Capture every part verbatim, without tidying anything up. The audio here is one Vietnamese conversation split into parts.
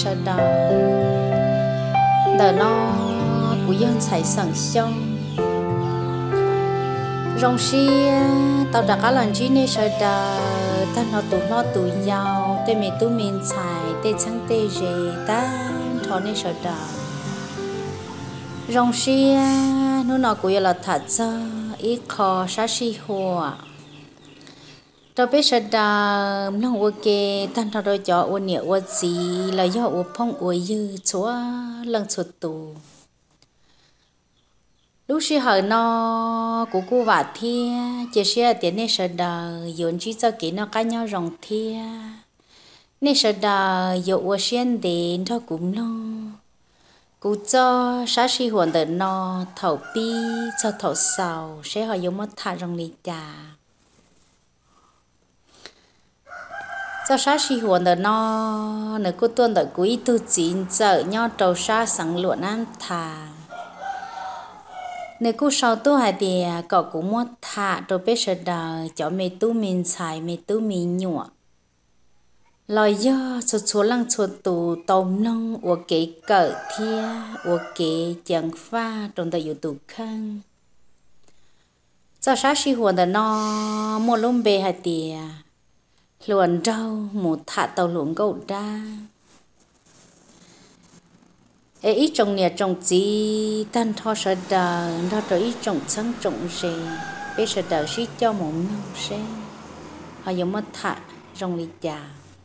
sợ đờ đờ nó của dân xài sẵn xong rong xia tao đã cả lần chỉ nên sợ đờ ta nó tụ nó tụ giàu tê mẹ tụ mình xài tê trắng tê rề ta thọ nên sợ đờ rong xia nó nó của là thật cho ít khó sát xì hoa tao biết sợ đờ nó ok ta nó đôi cho uốn nhẹ uốn gì là do uốn phong uốn dư chúa lần chuột tù lúc xưa hồi nó của cô vợ thia chỉ xưa tiền nên sợ đờ dọn chỉ cho kỹ nó cá nhau rong thia nên sợ đờ dọn uốn xiên đến thôi cũng lo cú cho sát sĩ hoàn đời nó thầu pi cho thầu sầu sẽ họ dùng mất thà rong lì trà cho sát sĩ hoàn đời nó nếu cô tuân đời quý tu chín giờ nhau trâu sa sẵn luận ăn thà nếu cô sau tu hai địa cậu cũng mất thà rồi biết sợ đời cho mẹ tu mình xài mẹ tu mình nhọ lời do chuột chuột lăng chuột tù tôm nông của kế cỡ thia của kế chẳng pha trong đời tù khăn cho sát sĩ hoàn đời nó một lông bề hai địa luồn rau một thả tàu luồn gấu đa ấy ít trồng nè trồng gì tan thọ sợ đờ nó rồi ít trồng trắng trồng gì biết sợ đờ xí cho một nông xe họ dùng mất thả rong lì trà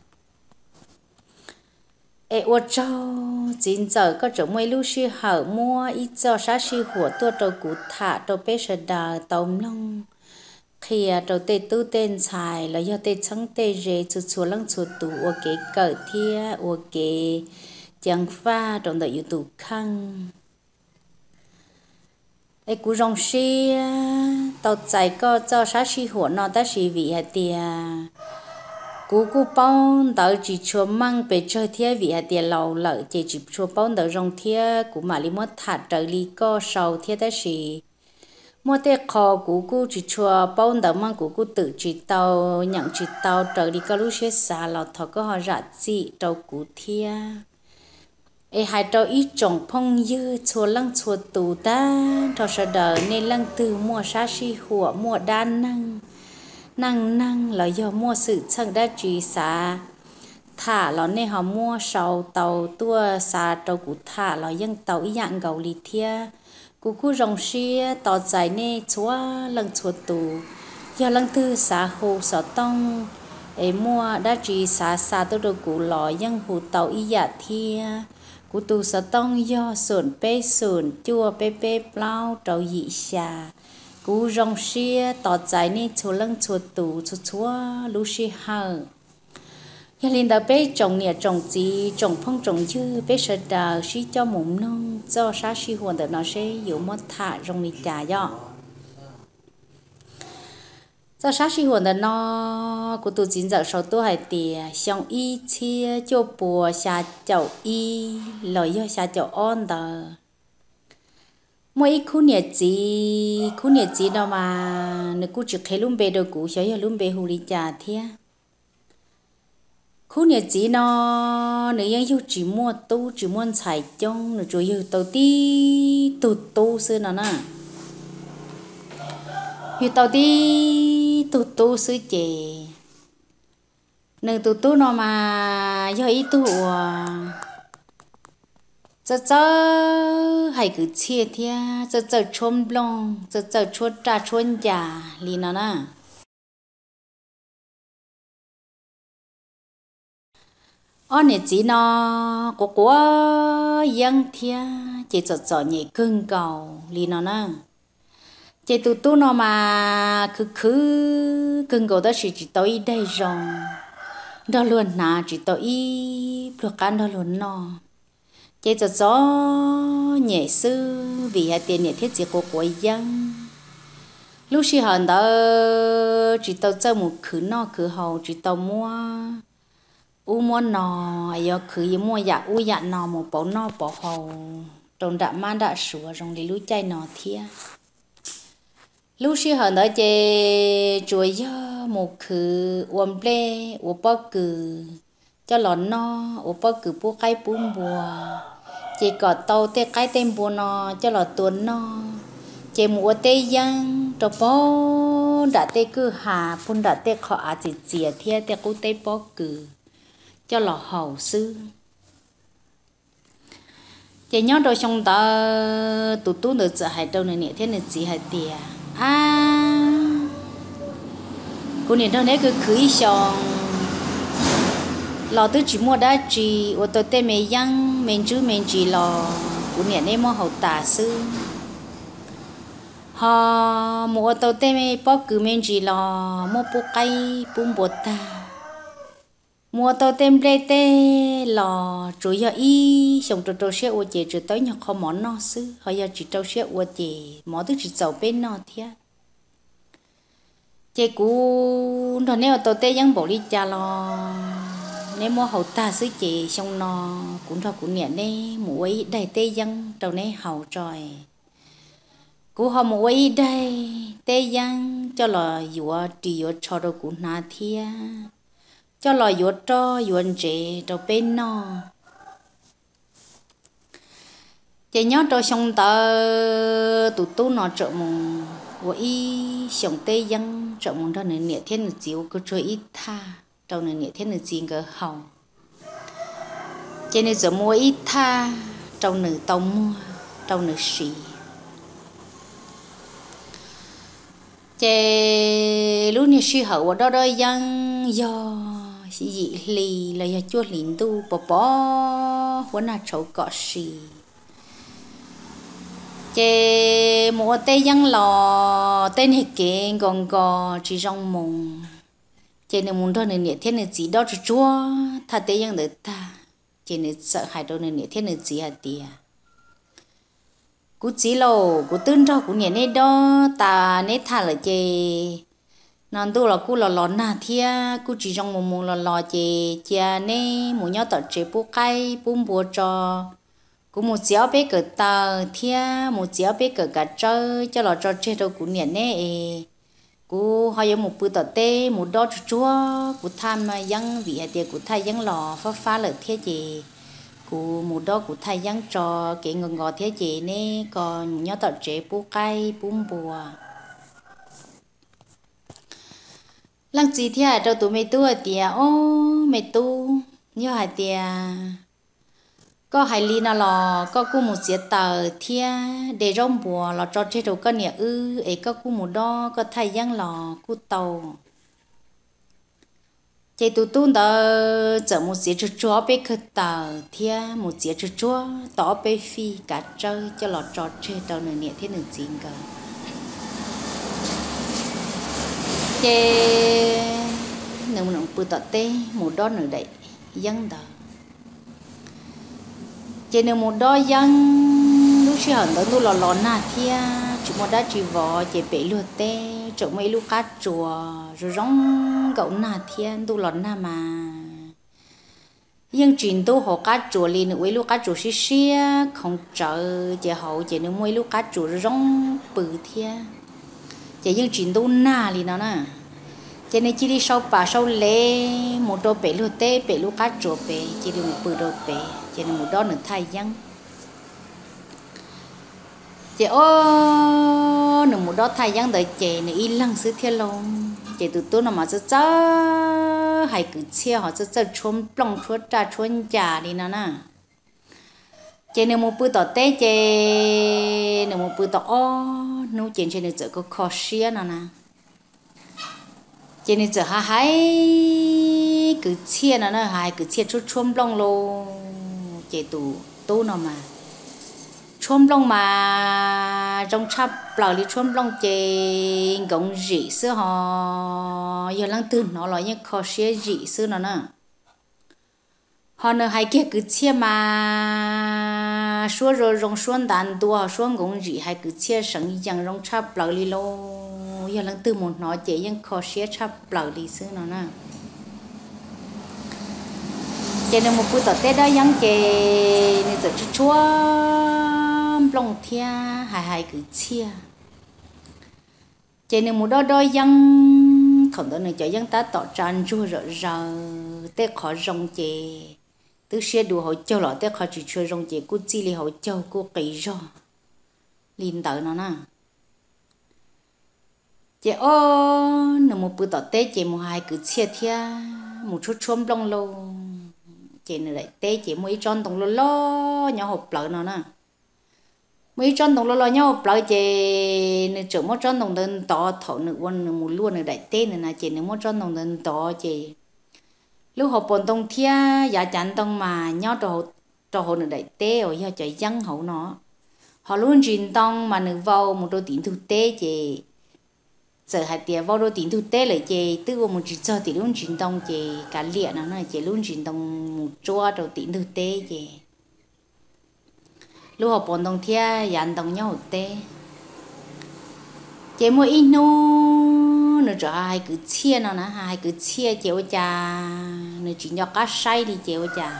ấy ô trâu chín giờ có chỗ mấy lúc xưa hở mua ít cho sát sĩ của tôi rồi cụ thả rồi biết sợ đờ tàu nông khi đầu tê tu tên xài là do tê trắng tê rề chuột chuột lăng chuột tủ ô kế cỡ thia ô kế chẳng pha trong đời youtube khăn ấy cú rong xi tàu chạy có cho sát sĩ của nó ta sĩ vị hạt tiền cú cú bao tàu chỉ chua măng về chơi thia vị hạt tiền lầu lợi chỉ chỉ chua bao tàu rong thia cú mà li mất thả trời li co sầu thia ta sĩ mua tê kho cú cú chỉ chua bao tàu mang cú cú tự chỉ tàu nhận chỉ tàu trời đi có lúc xe xa lọt thọ có họ rạ gì tàu cú thia ấy hai tàu ít trồng phong dư chua lăng chua tù ta thọ sợ đời nên lăng từ mua sát sĩ hùa mua đan năng năng năng là do mua sự chẳng đã chỉ xa thả là nên họ mua sầu tàu tua xa tàu cú thả là dân tàu ý dạng gầu lì thia cú cú rong xia tỏ dài nè chúa lần chúa tù do lần thứ xã hồ sở tông ấy mua đã chỉ xã xã tôi được cú lò dân hồ tàu ý dạ thia cú tù sở tông do sườn bê sườn chua bê bê plau trâu dị xà cú rong xia tỏ dài nè chúa lần chúa tù chúa chúa lú xia hờ gia linh đã bé trồng nè trồng gì trồng phong trồng dư bé sợ đờ xí cho mụn nông cho sát xí hoàn được nó sẽ dụ mất thả trong mì trà do cho sát xí hoàn được nó của tôi chín giờ sau tôi hay tiề xong y chia cho bùa xà chậu y lời do xà chậu on đờ mỗi khu nè gì khu nè gì đâu mà nếu cô chỉ thấy luôn bề đồ cũ xóa luôn bề hồ lý trà thế khu nhà chỉ nó nếu như yêu chỉ mua tu chỉ mua xài trong rồi rồi yêu tàu ti tụt tu xưa nó nè yêu tàu ti tụt tu xưa chè nếu tụt tu nó mà do ý tu cho cho hay cứ chia thia cho cho chôn blong cho cho chôn trà chôn già li nó nè anh này chỉ nó có quá dân thia chỉ cho cho nhẹ cưng cầu li nó nè chỉ tụt tu nó mà cứ cứ cưng cầu đó chỉ chỉ tới đây rồi đó luôn nà chỉ tới được ăn đó luôn nó chỉ cho cho nhẹ sư vì hai tiền nhẹ thiết chỉ có của dân lúc xí hòn đó chỉ tao chơi một khứ nó khứ hậu chỉ tao mua u mua nò giờ khứ mua dạ u dạ nò một bộ nò bộ hậu trong đã mang đã sửa trong đi lúa chay nò thia lúc xí hòn đó chơi chuối giờ một khứ uống ple uống bao cừ cho lò no ở bao cứ bố cái bún bùa chỉ có tàu tê cái tên bùa nó cho lò tuần nó chỉ mua tê giang cho bó đã tê cứ hà phun đã tê khó à chỉ chỉ theo tê cú tê bó cứ cho lò hậu sư chỉ nhớ đôi trong đó tụ tụ được sợ hại đâu này thế này chỉ hại tiề à cô này đâu đấy cứ cưới xong lò tôi chỉ mua đã chỉ ô tô tê mày yang mình chú mình chỉ lò cô này này mua hậu tả sư họ mua ô tô tê mày bỏ cứ mình chỉ lò mua bút cây bún bột ta mua tàu tem lê tê lò chủ yếu y xong trâu trâu xe ô chè trâu tới nhọc không món nó xứ họ giờ chỉ trâu xe ô chè món thứ chỉ giàu bên nó thế chè cú nó nếu tàu tê vẫn bỏ đi cha lo nếu mua hậu ta xứ chè xong nó cũng thôi cũng nhẹ nè muối đầy tê vẫn trâu này hậu rồi cú họ muối đây tê vẫn cho lò dùa trì dùa cho đâu cũng na thế cho lò yuột cho yuột trẻ cho bên nó chỉ nhớ cho xong tờ tụt tụt nó trợ mùng của y xong tây dân trợ mùng đó này nhẹ thiên là chiếu cứ chơi ít tha trong này nhẹ thiên là gì cơ hậu cho nên giờ mua ít tha trong nửa tàu mua trong nửa xì chè lúc này suy hậu ở đó đó dân do dị lì là do chua lính tu bỏ bỏ huấn là chậu cọ xì chè mua tây dân lò tên hệ kế gòn gò chỉ trong mùng chè này muốn thôi này nhẹ thiên này gì đó cho chua thà tây dân được ta chè này sợ hại đâu này nhẹ thiên này gì hả tìa cú chỉ lô cú tương cho cú nhẹ này đó ta này thà là chè non tu là cú là lò na thia cú chỉ trong một mùa là lò chè chè nè một nhau tọt chè bút cây bún bùa cho cú một chéo bé cỡ tờ thia một chéo bé cỡ cả chơi cho lò cho chè đâu cú nhẹ nè cú hay có một bữa tọt tê một đo chúa cú tham dân vị hạt tiền cú thay dân lò phá phá lợi thia chè cú một đo cú thay dân cho cái ngọn ngọt thia chè nè còn một nhau tọt chè bút cây bún bùa lăng gì thế à đâu tụi mày tu ở tiệt ô mày tu như hai tiệt có hai ly nào lò có cú một chiếc tờ thia để rong bùa lò cho chế đồ có nhẹ ư ấy có cú một đo có thay giang lò cú tàu chế tụi tu đó chở một chiếc chúa chúa bé khơi tờ thia một chiếc chúa chúa tỏ bé phi cả chơi cho lò cho chế đồ này nhẹ thế này gì cả chè nếu mình bự tọt tê một đo nửa đậy dân đó chè nếu một đo dân lúc xưa hẳn đó tôi lò lò na thia chúng một đã chỉ vò chè bể lúa tê chỗ mấy lúc cá chùa rồi rong cậu na thia tôi lò na mà nhưng chuyện tôi họ cá chùa liền nữa lúc cá chùa xí xí không chờ chè hậu chè nếu mấy lúc cá chùa rồi rong bự thia chỉ những chuyện đâu na li nó nè cho nên chỉ đi sau bà sau lê một đôi bể lúa tê bể lúa cá chua bể chỉ đi một bự đôi bể cho nên một đó nữa thay dân chị ô nữa một đó thay dân đợi chị nữa y lăng xứ thiên long chị tụi tôi nó mà sẽ chớ hay cứ chia họ sẽ chớ chôn plong chôn trà chôn trà đi nó nè chị nếu một bữa tỏ tê chị nếu một bữa tỏ ô nấu chuyện trên này giờ có khó xía nào nè trên này giờ hai hai cứ chia nó nó hai cứ chia chút chôm lông lô chị tụ tu nó mà chôm lông mà trong chắp bảo đi chôm lông chị gồng rỉ xưa họ giờ lăng từ nó nói như khó xía rỉ xưa nó nè họ nữa hai kia cứ chia mà xua rồi rong xuân đàn tua xuân cũng gì hai cứ chia sẵn dạng rong chắp lợn đi lô giờ lần từ một nói chỉ nhưng khó xé chắp lợn đi xứ nó nè cho nên một buổi tối tết đó giống chị nên giờ chú chúa lòng thia hai hai cứ chia cho nên một đó đôi dân không đó nữa cho dân ta tỏ tràn chua rồi rồi tết khó rong chè tứ xe đùa hội châu lọ tết khó chỉ chua rong chè cú chi li hội châu cú kỹ rồi linh tới nó nè chè ô nó một bữa tỏ tết chè một hai cứ chia thia một chút chôm lông lô chè nữa lại tết chè mấy tròn đồng lô lô nhỏ hộp lợn nó nè mấy tròn đồng lô lô nhỏ hộp lợn chè nữa chỗ một tròn đồng đơn to thọ nữa quân một luôn nữa đại tết nữa nè chè nữa một tròn đồng đơn to chè lúc hộp bồn đồng thia giá chán đồng mà nhỏ trò trò hồ nữa đại tết rồi giờ chạy dân hậu nó họ luôn truyền tông mà nữa vào một đôi tiền thu tết chè giờ hai tiệt vào đôi tiền thu tết lại chè từ vào một chỉ cho thì luôn truyền tông chè cả liệt nó này chè luôn truyền tông một chua đầu tiền thu tết chè lúc họ bồn đồng thia dàn đồng nhau tết chè mỗi ít nô nó cho hai cứ chia nó nè hai cứ chia chè với cha nó chỉ cho cá say đi chè với cha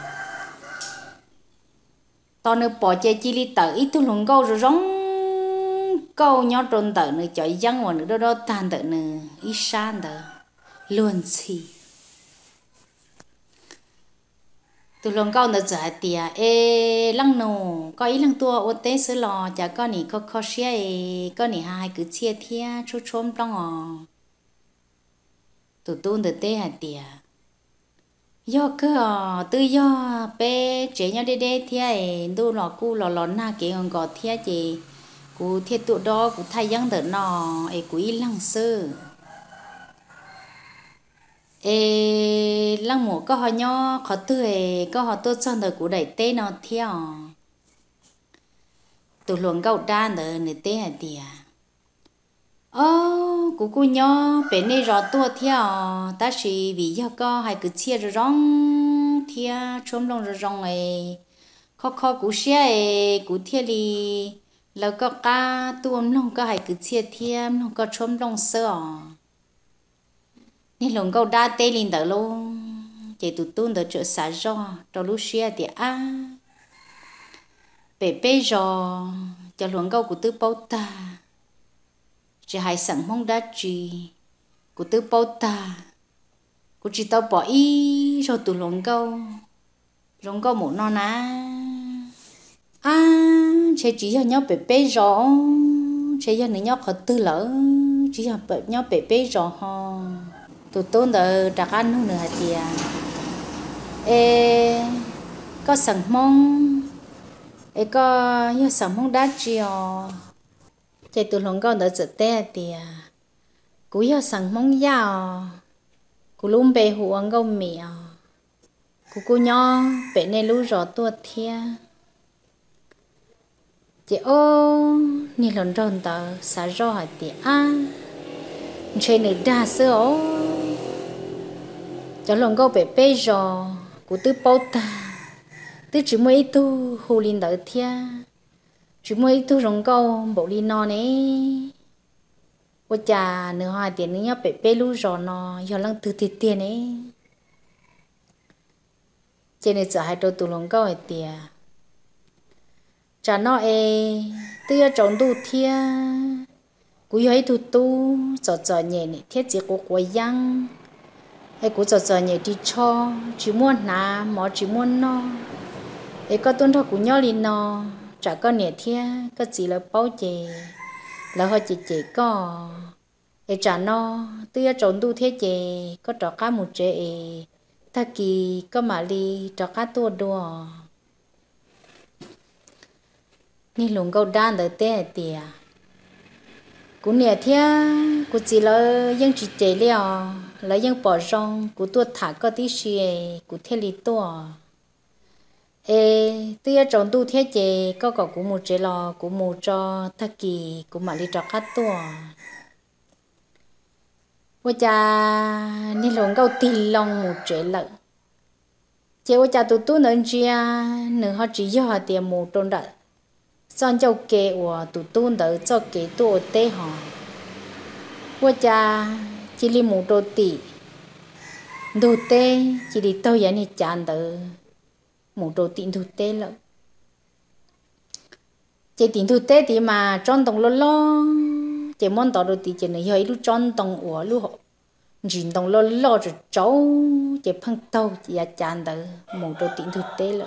tao nó bỏ chè chi li tới ít tu lồng câu rồi rong câu nhau trôn tới nó cho dân mà nó đó đó tan tới nó ít san tới luôn chi tu lồng câu nó trả tiền ê lăng nô có ý lăng tua ô tế sữa lò chả có nỉ có khó xia có nỉ hai cứ chia thia chút chôm trong ngò tụi tôi được tế hạt tiền do cơ à tư do bé chế nhau đê đê thia đu lò cu lò lò na kia còn gọt thia chị cú thia tụi đó cú thay dân đỡ nò ấy cú ý lăng sơ ê lăng mùa có họ nho khó tư ấy có họ tốt cho đời cú đẩy tê nó theo tụi luồng gạo đan đỡ nửa tê hạt tiền ô cú cú nho bé này rõ tua theo ta chỉ vì do có hai cứ chia rồi rong thia chôm lông rồi rong ấy khó khó cú xia ấy cú thia liแล้วก็กาตัวน้องก็ให้คือเชียเทียมน้องก็ชมลงเสือนี่หลงก็ได้เตลินเดอลงเจตุตุนเดอเจอสายจอตอลูเชียเดียอาเปเป้จอจะหลงก็กูตื้อเป้าตาจะให้สั่งมองได้จีกูตื้อเป้าตากูจีตอปออีจอตุหลงก็หลงก็หมูนอนะà chế chỉ cho nhau bể bể rõ chế cho nhau khó tư lỡ chỉ cho bể nhau bể bể rõ ho tụi tôi đỡ đặt ăn nữa nữa thì à ê có sẵn mong ê có như sẵn mong đá chiều chế tụi lòng con đỡ giật té thì à cú như sẵn mong giàu cú luôn bể huống câu mèo cú cú nhau bể này lú rõ tua thia chị ô ni lần rộn tờ xả rõ hả tì á chơi nữ đa sữa ô cho lần câu bể bê rò của tư bố ta tư chỉ mấy tu hù linh đỡ thia chỉ mấy tu rong câu bộ linh nó nè ô chà nửa hoa tiền nữa nhá bể bê lu rò nó do lần từ tiền tiền nè trên này sợ hai đôi tu lần câu hả tìa chả nó e tia trồng tu thia cú ấy tu tu cho cho nhẹ nè thiết chỉ của của yang hay cú cho cho nhẹ đi cho chỉ muốn nà mỏ chỉ muốn no ấy có tuân thọ của nhau liền no chả có nhẹ thia có chỉ là bao chè là họ chỉ chỉ có ấy chả nó tia trồng tu thiết chè có trọ cá một chè ta kỳ có mà li trọ cá tua đùa ni lùng câu đan đỡ té tiệt cú nè thia cú chỉ là dân chỉ chế liao là dân bỏ rong cú tua thả có tí xìa cú theo lý tua ê tia trồng tu thiết chế có có cú một chế lò cú một cho thắc kỳ cú mà đi cho cắt tua bây giờ ni lùng câu tì lòng một chế lợn chế bây giờ tụi tôi nên chia nửa họ chỉ cho họ tiền một trôn đợt xong cho kế của tụi tôi đỡ cho kế tôi tê họ qua cha chỉ li một đôi tỷ đôi tê chỉ đi tao vậy này chán đỡ một đôi tỷ đôi tê lợ chỉ tiền đôi tê thì mà tròn đồng lo lo chỉ muốn tao đôi tỷ chỉ này hơi lúc tròn đồng của lúc nhìn đồng lo lo rồi cháu chỉ phăng tàu chỉ là chán đỡ một đồ tiền thực tế rồi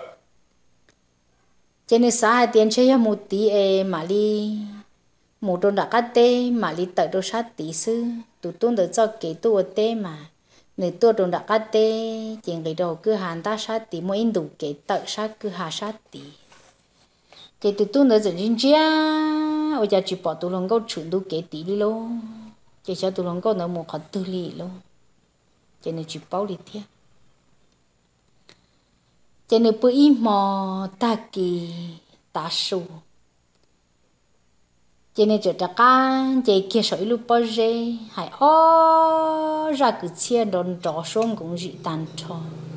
cho nên xã tiền chơi một tí e mà đi một đồ đã cắt tê mà đi tự đồ sát tí sư tụi tôi được cho cái tua tê mà nếu tôi đồ đã cắt tê chuyện cái đồ cứ hàng ta sát tí mỗi đủ cái tự sát cứ hà sát tí cái tụi tôi được dẫn đến chia ôi cha chỉ bỏ tụi lòng câu chuyển đủ cái tí đi luôn chỉ cho tụi lòng câu nó một hạt tư lì luôn cho nên chỉ bảo đi theo cho nên bữa mò ta kỳ ta su cho nên chỗ đặc cá chỉ kia sỏi lúc bao giờ hay ó ra cứ chia đòn trò xuống cũng dị tàn trò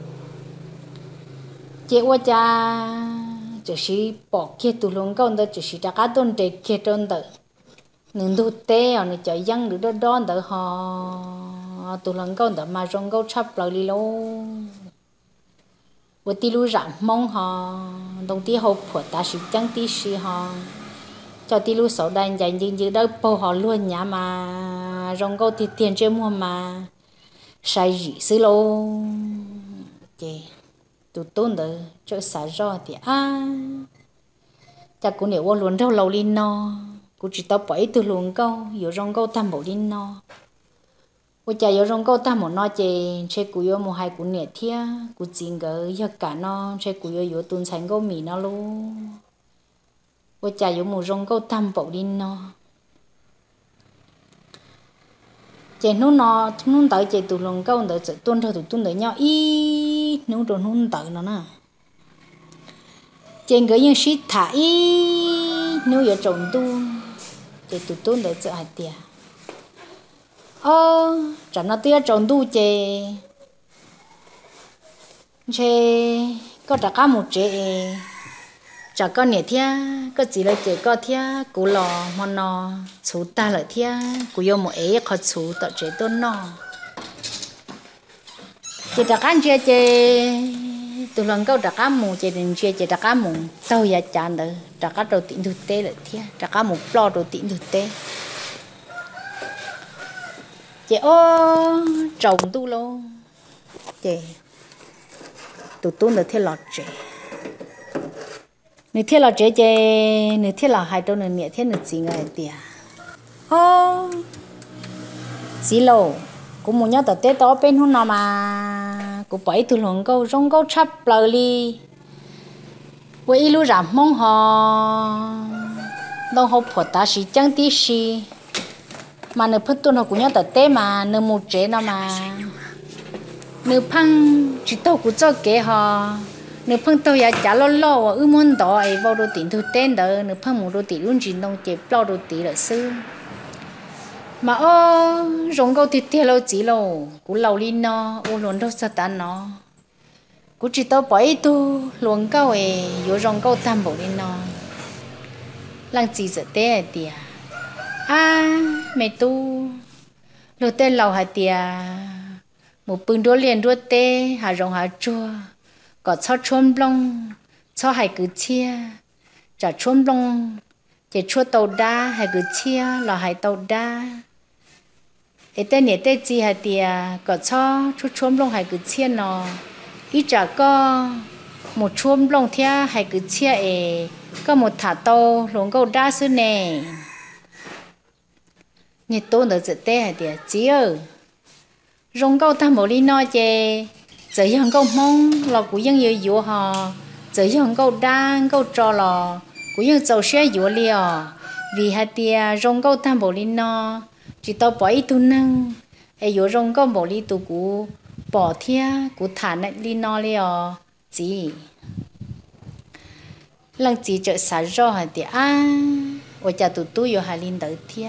chỉ qua cha chỉ sĩ bỏ kia tụi lòng câu đó chỉ sĩ đặc cá tôn để kia tôn đó nên đồ tê ở nơi chợ dân được đó đó đó họ tụi lòng câu đó mà trong câu chắp lại đi luôn bữa tí lu rạng mong họ đồng tí hộp của ta sự chẳng tí sự họ cho tí lu sầu đàn dành dừng dừng đâu bầu họ luôn nhá mà rong câu thì tiền chơi mua mà sai gì xí lô chị tụi tôn đó cho xả ra thì à chắc cũng nếu luôn đâu lâu lên nó cũng chỉ tao bảy từ luôn câu giờ rong câu tam bộ lên nó ôi cha giờ rong câu tam bộ nó chè chơi cùi yo một hai cùi nè thia cùi chín cái giờ cả nó chơi cùi yo yo tuần sáng câu mì nó luôn ôi cha giờ một rong câu tam bộ lên nó chè nó nó nó tới chè tụi luôn câu tới tuần thôi tụi tuần tới nhau ít nó rồi nó tới nó nè chè cái như shit thả ít nếu giờ trồng tu chè tụi tuần tới chợ hạt tiệt ơ chẳng nó tiếc trồng tu chè chè có trả cá một chè chả có nhẹ thia có gì là chè có thia cú lò mà nó chú ta lại thia cú yêu một ấy khó chú tạo chè tôn nó chè trả cá chè chè từ lần câu trả cá mù chè đừng chè chè trả cá mù tao ya chán được trả cá đầu tiên thực tế lại thia trả cá mù lo đầu tiên thực tế chị ô trồng tu luôn chị tụi tôi được thiết lọt trẻ nếu thiết lọt trẻ chị nếu thiết lọt hai đâu nữa nhẹ thiết được gì người tiệt ô xí lô cũng muốn nhớ tới tết đó bên hôm nào mà cũng bảy tụi luôn câu rong câu chắp lời đi với lu giảm mong họ đâu học phật ta sĩ chẳng tí sĩ mà nếu phật tuân họ cũng nhớ tới tết mà nếu một chế nào mà nếu phăng chỉ tao cũng cho kế họ nếu phăng tao ya trả lo lo ư muốn đó ấy vào đồ tiền thu tên đó nếu phăng một đồ tiền luôn chỉ nông chế bao đồ tiền là sư mà ô rong câu thì tiền lâu chỉ lâu cũng lâu đi nó ô luôn đâu sao ta nó cũng chỉ tao bảy tu luôn câu ấy vô rong câu tam bộ đi nó làm gì giờ tết tiệt à mẹ tu lô tên lầu hạt tiệt một bưng đũa liền đũa tê hà rong hà chua có cho chôm lông cho hai cứ chia trả chôm lông chỉ chua tàu đa hai cứ chia là hai tàu đa ấy tên này tên gì hạt tiệt có cho chua chôm lông hai cứ chia nó ít trả có một chôm lông thia hai cứ chia ấy có một thả tàu lông câu đa xứ này nhiệt độ nó rất tệ hả chị ơi rong câu tham bảo đi nói chè giờ dân câu mong là của dân yêu yêu họ giờ dân câu đang câu trò là của dân giàu xe yêu liều vì hạt tia rong câu tham bảo đi nó chỉ tao bỏ ít tu năng ai yêu rong câu bảo đi tu cũ bỏ thia cũ thả lại đi nó liều chị lần chị chợ xả rau hả tia à ôi cha tụi tôi yêu hà linh tới thia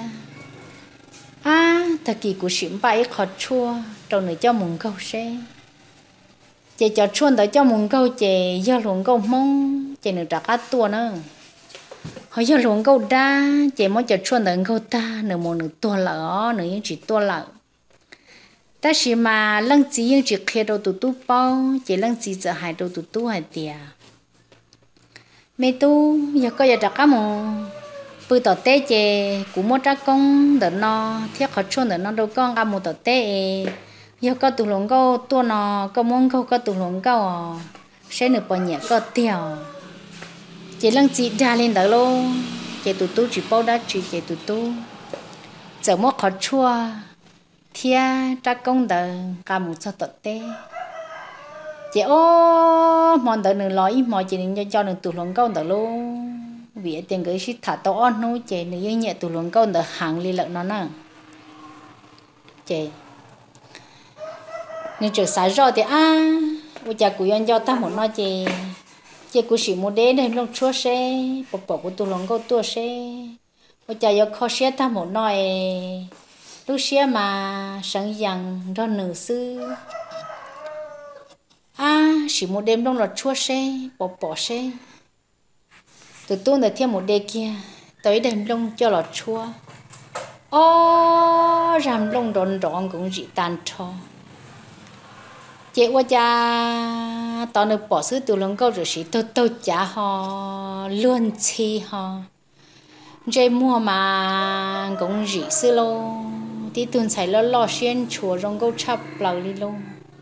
à thật kỳ của xỉm bay khó chua đâu nữa cho mùng câu xe chị cho chuôn tới cho mùng câu chị do luồng câu mông chị nữa trả cá tua nữa họ do luồng câu đa chị mới cho chuôn tới câu ta nửa một nửa tua lỡ nửa những chỉ tua lỡ ta chỉ mà lăng chỉ những chỉ kia đâu tụt tụt bao chị lăng chỉ sợ hại đâu tụt tụt hại tiệt mẹ tu giờ coi giờ trả cá mùng bữa tao té chè cũng mua trái công đợt nó thiết khó chôn đợt nó đâu con ăn một tao té giờ có tụ lồng câu tua nó có muốn câu có tụ lồng câu sẽ được bao nhiêu có tiêu chỉ lăng chị ra lên đó luôn chị tụ tụ chỉ bao đã chỉ chị tụ tụ giờ mua khó chua thia trái công đợt cầm một sao tao té chị ô mòn đợt nữa nói mòn chị nên cho cho được tụ lồng câu đợt luôn vì tiền cái shit thả tao ăn nó chè nữa nhẹ tụ luôn con đỡ hàng li lợn nó nè chè nên chờ sáng rồi thì à bây giờ cụ yên cho ta một nói chè chè cụ chỉ một đế này lúc chua xe bỏ bỏ của tụ luôn con tua xe bây giờ giờ khó xe ta một nói lúc xe mà sáng dàng cho nửa sư à chỉ một đêm lúc là chua xe bỏ bỏ xe tụi tôi là thêm một đề kia tới đêm lông cho lọt chua ô làm lông đòn đòn cũng dị tan cho chị qua cha tao được bỏ xứ tụi lông câu rồi chỉ tôi tôi trả họ luôn chi họ dây mua mà cũng dị xứ lô tí tuần xảy lo lo xuyên chùa rong câu chắp lầu đi luôn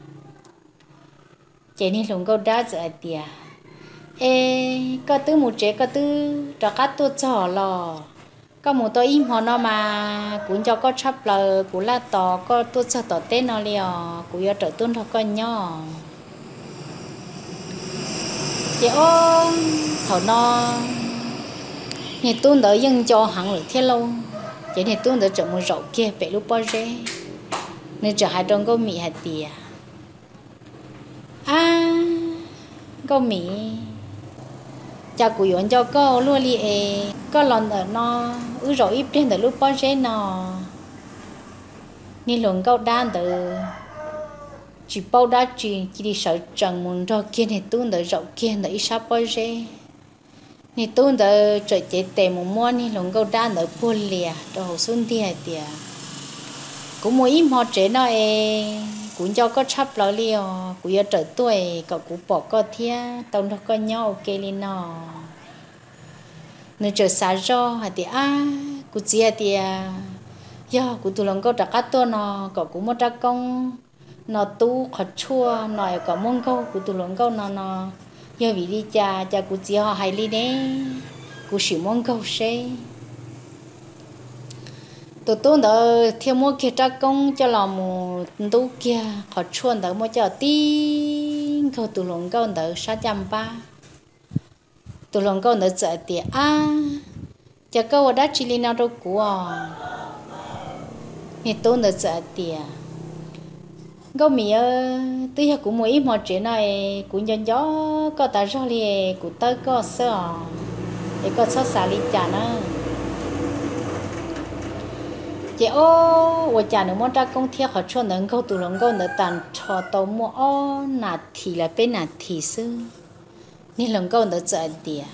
chị nên lông câu đá giờ tiệt ê có tư một chế có tư cho các tôi cho lò có một tôi im họ nó mà cũng cho có chấp lời cũng là tỏ có tôi cho tỏ tên nó liền cũng yêu trở tuân thôi con nhỏ chị ôm thầu nó thì tuân đỡ dân cho hẳn được thế lâu chị thì tuân đỡ trở một rậu kia về lúc bao giờ nên trở hai trong có mì hạt tìa à có mì cha cụ yon cho có luôn li e có lần ở nó ứ rồi ít trên từ lúc bao giờ nó ni lần câu đan từ chỉ bao đã chỉ chỉ đi sợ chẳng muốn cho kia thì tuôn từ rộng kia từ ít sắp bao giờ ni tuôn từ trời chế tệ một mua ni lần câu đan ở buôn lìa rồi hồ xuân tiệt tiệt cũng mỗi im họ chế nó e cũng cho có chấp lại liền cũng giờ trở tuổi cậu cũng bỏ có thia tao nó có nhau ok lên nó nên trở xa cho hả thì à cũng chỉ thì giờ cũng tụi lòng có trả cát to nó cậu cũng mất trả công nó tu khó chua nói cậu mong câu cũng tụi lòng câu nó nó giờ vì đi cha cha cũng chỉ họ hay đi đấy cũng chỉ mong câu xe tụi tôi đã theo mua kia trả công cho làm một đủ kia họ chuồn đã mua cho tin câu tụi lòng câu đã sáu trăm ba tụi lòng câu đã chạy tiền à cho câu đã chỉ lên nào đâu của thì tôi đã chạy tiền câu mì ơi tôi giờ cũng mới một chuyện này cũng cho gió có ta ra liền cũng tới có sợ để có số xả đi trả nữa chị ô tôi chả nữa muốn ra công thiệt họ cho nên câu tụi lòng câu nữa tàn cho tàu mua ô nạt thì là bên nạt thì sư nên lòng câu nữa chạy tiền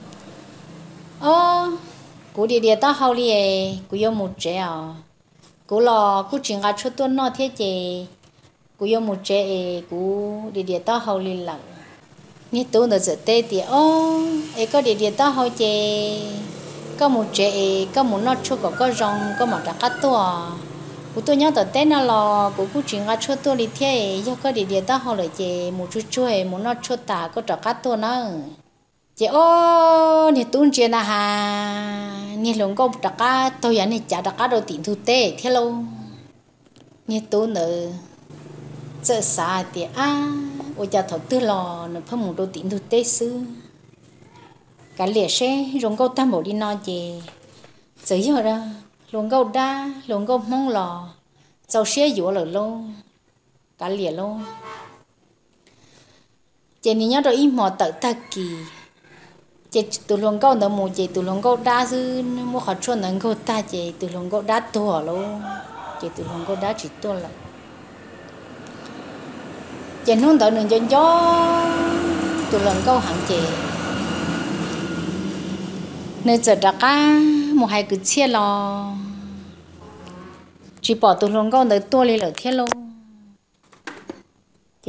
ô cú đi đi tao hao đi cú yêu một trẻ à cú lo cú chuyện ngã chút tuần nọ thế chị cú yêu một trẻ cú đi đi tao hao đi lặng như tôi nữa chạy tê thì ô ấy có đi đi tao hao chị có một trẻ có một nó chút có có rong có một đặc cát tua cú tôi nhớ tới tên nó lo cú cú chuyện ngã chút tuần đi thế do có đi đi tao hao lại chị một chút chút một nó chút ta có đặc cát tua nữa chị ô nè tuôn chuyện à ha nè lồng có đặc cá tôi giờ nè chả đặc cá đâu tiền thu tê thế lâu nè tuôn nữa sợ xa thì à ôi cha thọ tư lò nó phải một đôi tiền thu tê xứ cả liệt xe lồng câu tam bộ đi nói gì giờ giờ đó lồng câu đa lồng câu mong lò giàu xe dũa rồi luôn cả liệt luôn chị này nhớ rồi im mò tự ta kỳ chị tụi lòng câu nó mua chị tụi lòng câu đá chứ mua khó chọn nó câu ta chị tụi lòng câu đá to luôn chị tụi lòng câu đá chỉ to là chị không đợi đường cho gió tụi lòng câu hẳn chị nên giờ đã cá một hai cứ chia lò chỉ bỏ tụi lòng câu nó to lên là thế luôn chị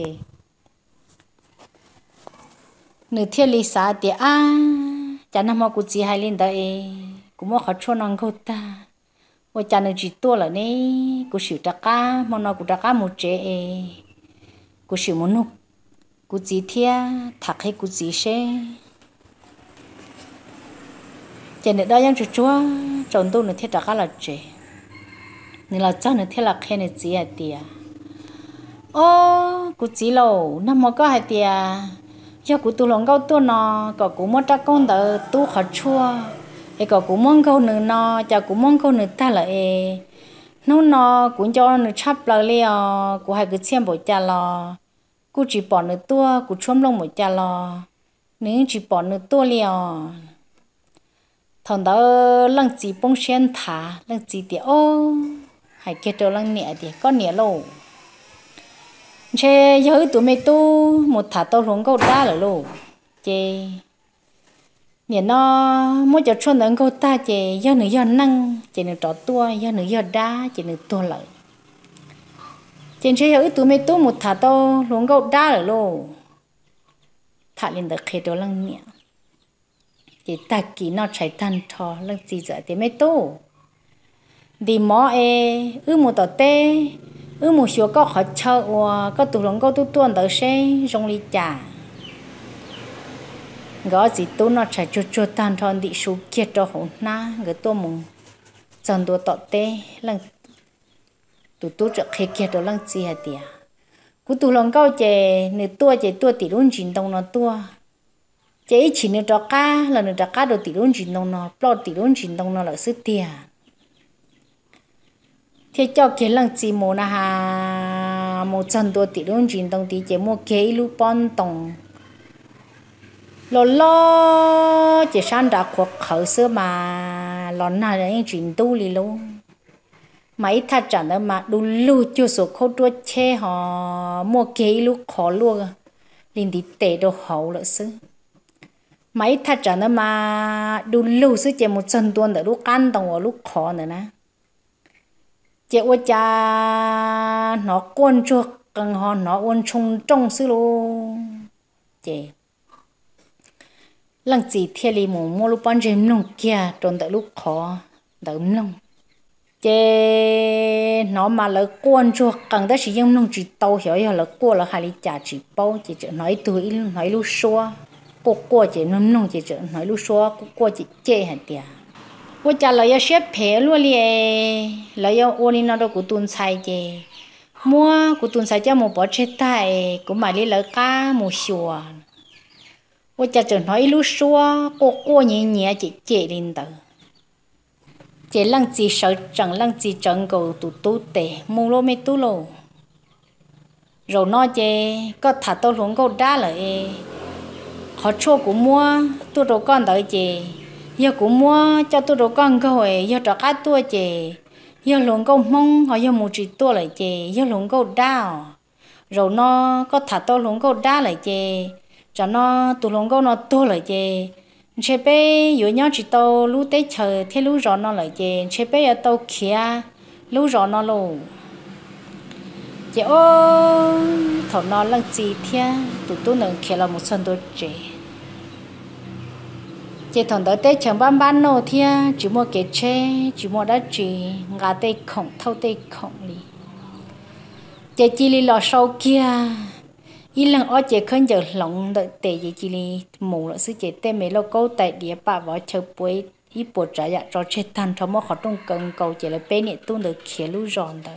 nửa thiên lý xã thì à chả nằm mà cũng chỉ hai lên đây cũng mua khó cho non câu ta ôi cha nó chỉ tua là nè cũng chịu trả cá mà nó cũng trả cá một chế cũng chịu muốn nục cũng chỉ thia thạc hay cũng chỉ xe chế nữa đó yang chú chúa trồng tu nữa thiết trả cá là chế nên là cho nữa thiết là khen nữa chỉ là tiệt ô cũng chỉ lâu năm mà có hai tiệt do cụ tu lòng câu tu nó có cụ muốn trắc con đỡ tu khó chua e có cụ muốn câu nữa nó cho cụ muốn câu nữa ta là e nó nó cũng cho nó chắp lại liền cụ hai cái xem bộ cha lo cụ chỉ bỏ nữa tua cụ chôm lông một cha lo nếu chỉ bỏ nữa tua liền thằng đó lăng chỉ bông sen thả lăng chỉ thì ô hai cái đồ lăng nhẹ thì có nhẹ lâu chế giờ tụi mày tu một thả tao luôn câu đá rồi luôn chế nhà nó muốn cho chôn đến câu ta chế giờ nữa giờ năng chế nữa trọ tua giờ nữa giờ đá chế nữa tua lại chế chế giờ tụi mày tu một thả tao luôn câu đá rồi luôn thả lên được khi đó lăng nhẹ chế ta kỹ nó chạy tan thò lăng gì vậy thì mày tu đi mỏ e ư một tờ tê ư một số có khó chơi và có tụ lòng có tụ tuần tới xe trong ly trà gõ gì tụ nó chạy chua chua tan thon đi số kia cho hồn na người tôi muốn chân tôi tọt tê lần tụ tụ trợ khi kia đó lần gì hả tiệt cú tụ lòng có chè nửa tua chè tua tỷ luôn chín đồng nó tua chè chỉ nửa trọ cá là nửa trọ cá đồ tỷ luôn chín đồng nó plot tỷ luôn chín đồng nó là sức tiệt thế cho cái lần chỉ mua na ha một trăm đô tỷ đồng tiền đồng thì chỉ mua cái lu bon đồng lo lo chỉ sang đã cuộc khởi xưa mà lo na là những chuyện tu li luôn mấy thằng chẳng đó mà đủ lu chưa số khâu đua che họ mua cái lu khó luôn liền đi tệ đồ hậu lợi xứ mấy thằng chẳng đó mà đủ lu xứ chỉ một trăm đô để lúc ăn đồng ở lúc khó nữa nè chị ơi cha nó quan chuột cần họ nó quan trung trong xứ luôn chị lần gì theo li mù mua lúc bán dêm nông kia trốn tại lúc khó đỡ nông chị nó mà là quan chuột cần đó chỉ dùng nông chỉ tàu hiểu hiểu là qua là hai lý trả chỉ bao chị chợ nói tuổi nói lúc xua cô qua chị nông nông chị chợ nói lúc xua cô qua chị chê hả tiệt我家老要学陪路哩，老要我哩那都古炖菜的，mua古炖菜叫mua bỏ chết tay，古买哩老家mua xua，我家就nói lúc xua，过过年年节节领导，节冷节少整冷节整个都都得，mua lo mấy tu lo，rồi nó chế có thà tôi luôn có đá lại, họ cho cũng mua, tôi đâu con đợi chế. giờ cũng mua cho tôi đồ con câu ấy giờ trả cá tua chè giờ luôn câu mông họ giờ một chỉ tua lại chè giờ luôn câu đào rồi nó có thả tôi luôn câu đá lại chè cho nó tụi luôn câu nó tua lại chè chế bé giờ nhau chỉ tao lú tết chờ thế lú rõ nó lại chè chế bé ở tao kia lú rõ nó luôn chè ô thằng nó lần gì thế tụi tôi nâng kia là một sân tôi chè chỉ thằng đó tết chẳng ban ban nô thia chỉ mua cái chế chỉ mua đá chỉ ngã tê khổng thâu tê khổng đi chỉ chỉ li lò sâu kia ý lần ở chỉ khơi giờ lỏng đợi tê chỉ chỉ li mù là sự chỉ tê mấy lô câu tại địa bà vợ chờ bối ý bộ trả dạ cho chết thành thằng mua khó trong cần cầu chỉ là bên này tuôn được khía lú giòn đấy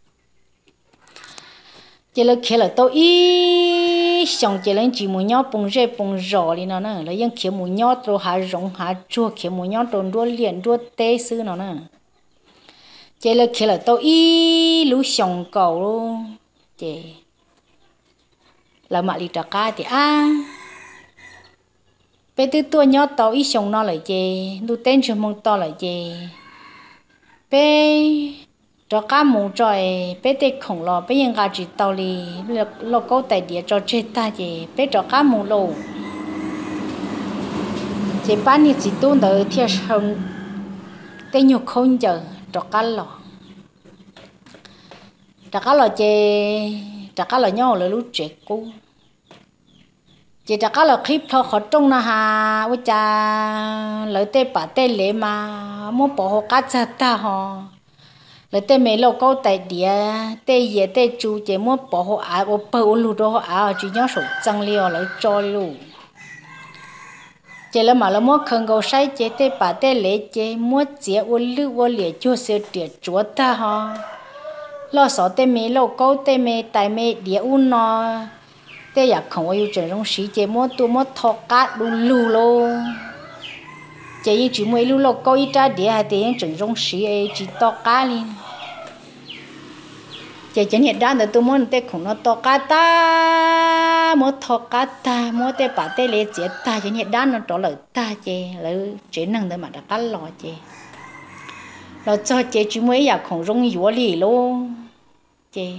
chỉ là khía là tôi ý xong chỉ là chỉ muốn nhau bông rễ bông rò đi nó nè là những khía muốn nhau rồi há rong há chua khía muốn nhau rồi đua liền đua tê xứ nó nè chỉ là khía là tôi ý lú xong cầu luôn chỉ là mà đi trả cá thì à bé từ tua nhau tao ý xong nó lại chỉ đu tên cho mong to lại chỉ bé cho cá mù rồi bé tê khổng lồ béยังgà chỉ tàu li lo câu tại địa cho chết ta gì bé cho cá mù lô chỉ bán như chỉ tuôn đợi thiệt hơn tê nhiều không giờ cho cá lò cho cá lò chê cho cá lò nhau là lúc trẻ cũ chỉ cho cá lò khiếp thôi khó trông na hà với cha lợi tê bà tê lệ mà mua bỏ hồ cá cha ta họ lấy tên mấy lâu câu tại địa tên gì tên chú chỉ mua bỏ hồ áo bỏ bầu lù đó áo chỉ nhớ sụt trăng liò lấy cho luôn chỉ là mà là mua khăn gấu sai chỉ tên bà tên lệ chỉ mua chỉ ô lư ô lệ cho sự tiệt chúa ta họ lo sợ tên mấy lâu câu tên mấy tại mấy địa u nó tênอยากkhông yêu trường trong sĩ chỉ mua tu mua thọ cá đủ lù luôn chỉ chỉ mua lù lâu câu ít ra địa hay tiền trường trong sĩ ấy chỉ to cá lên chỉ chỉ hiện đang là tu mua tên không nó to cá ta mua thọ cá ta mua tên bà tên lệ chỉ ta chỉ hiện đang nó trả lời ta chỉ lời chỉ năng để mà đã cá lò chỉ lo cho chỉ chỉ muaอยากkhông trong yếu lì luôn chỉ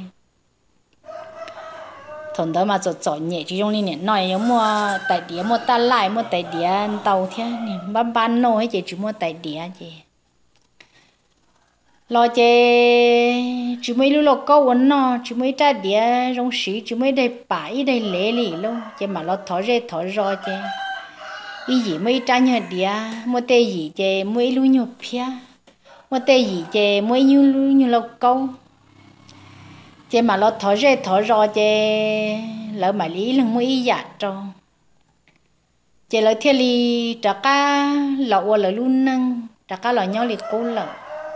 thằng đó mà cho cho nhẹ chỉ trong này nói giống mua tại địa mua ta lại mua tại địa tàu thế này ban ban nô hay chỉ chỉ mua tại địa chị lo chị chỉ mấy lúc lo câu vấn nó chỉ mấy ta địa trong sĩ chỉ mấy đây bãi đây lẻ lì luôn chị mà lo thở ra thở ra chị ý gì mấy ta nhờ địa mua tê gì chị mấy lúc nhục pia mua tê gì chị mấy như như lo câu chị mà lo thở ra thở ra chị lỡ mà lý lần mới giặt cho chị lỡ thiên li trả cá lọ lỡ luôn nâng trả cá lọ nhau liệt cố lợ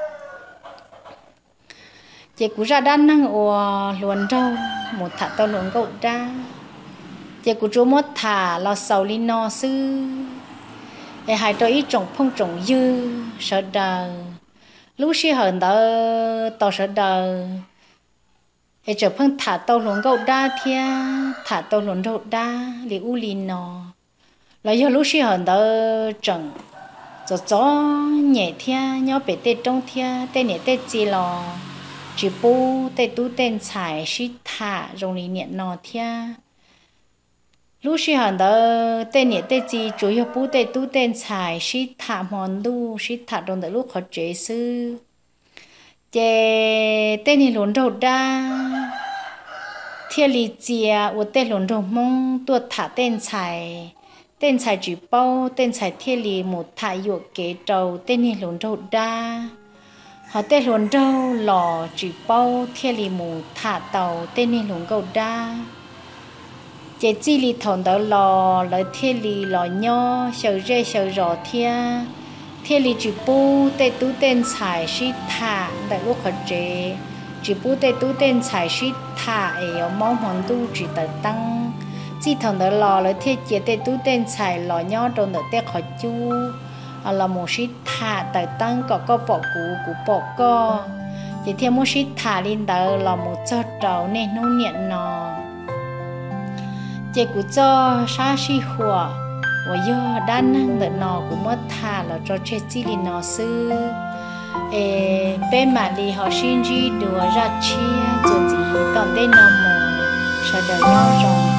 chị cũng ra đan nâng ồ luôn đâu một thả tao luôn gậu ra chị cũng chú một thả lọ sầu li no sư để hai đôi ít trồng phong trồng dư sợ đời lúc xí hờn đó tao sợ đời để cho phong thả tàu luồng gạo đa thia thả tàu luồng gạo đa li u li nọ lại do lúc xí hờn đó trần cho chó nhẹ thia nhau bé tê trong thia tê nhẹ tê chi lò chỉ bu tê tú tên xài xí thả rong li nhẹ nọ thia lúc xí hờn đó tê nhẹ tê chi chủ yếu bu tê tú tên xài xí thả mòn đu xí thả trong đó lúc họ chế sư chế tên này lốn đầu đa thiên lý chia ở tên lốn đầu mông tuột thả tên xài tên xài chỉ bao tên xài thiên lý một thả dụ kế trầu tên này lốn đầu đa họ tên lốn đầu lò chỉ bao thiên lý một thả tàu tên này lốn đầu đa chế chi lý thằng đó lò lấy thiên lý lò nho sờ rê sờ rò thia thiên lý chỉ bu tê tú tên xài xí thả tại lúc họ chế chỉ bu tê tú tên xài xí thả ở mong hoàn tu chỉ tới tăng chỉ thằng đó lò lấy thiên chế tê tú tên xài lò nhỏ đồ nữa tê khó chu là một xí thả tới tăng có có bỏ cũ cũ bỏ co chỉ thêm một xí thả lên đó là một cho trâu nên nó nhận nọ chỉ cũng cho sa xí hùa và do đa năng đợt nọ cũng mất thả là cho chết chi li nọ sư ê bên mà li họ xin gì đùa ra chia cho gì còn tên nọ mồ sợ đời nhau rồi